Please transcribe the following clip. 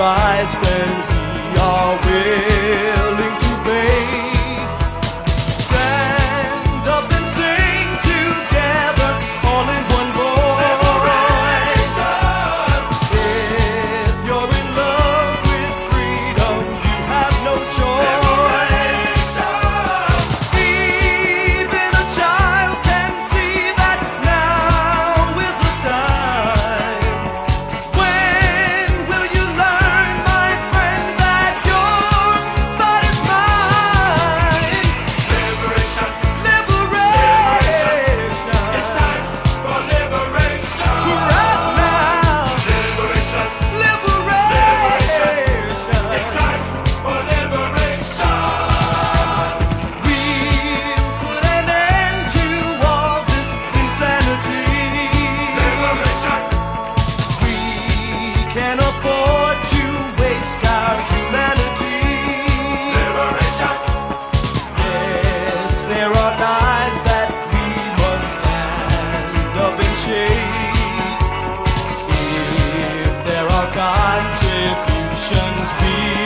price than we are willing to pay. Stand up and sing together, all in one voice. If you're in love with freedom, you have no choice. Even a child can see that now is the time. When will you learn, my friend, that your body's mine? Liberation, Liberation. it's time for liberation. Right now. Liberation, Liberation. it's time for liberation. We'll put an end to all this insanity. Liberation, We can't afford to waste our humanity. liberation, Yes, there are lies that we must stand up and shake. If there are contributions we